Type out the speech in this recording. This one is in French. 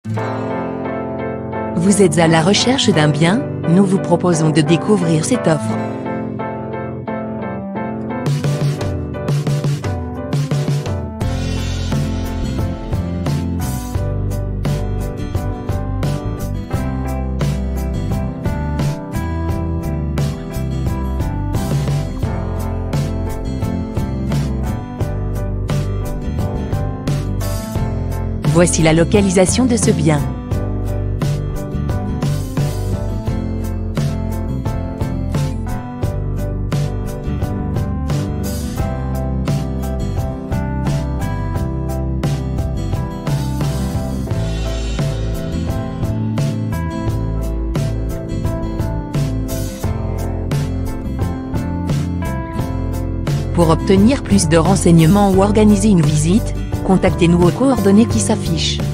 Vous êtes à la recherche d'un bien? Nous vous proposons de découvrir cette offre. Voici la localisation de ce bien. Pour obtenir plus de renseignements ou organiser une visite, contactez-nous aux coordonnées qui s'affichent.